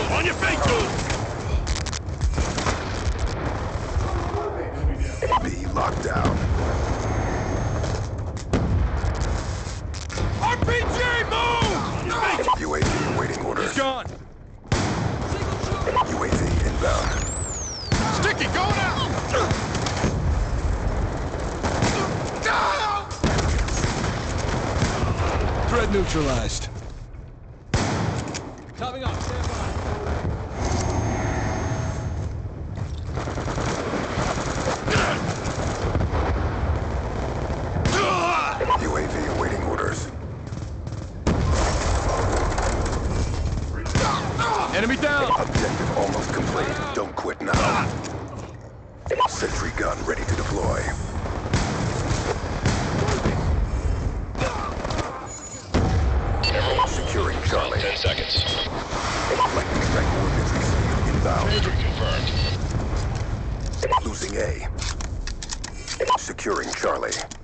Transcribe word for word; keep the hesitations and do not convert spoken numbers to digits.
On your feet! B locked down. R P G, move! U A V awaiting orders. He's gone. U A V inbound. Sticky, going out! Threat neutralized. Coming up, stand by. U A V awaiting orders. Enemy down! Objective almost complete. Don't quit now. Sentry gun ready to deploy. Securing Charlie. Ten seconds. Lightning strike coordinates received. Inbound. Confirmed. Losing A. Securing Charlie.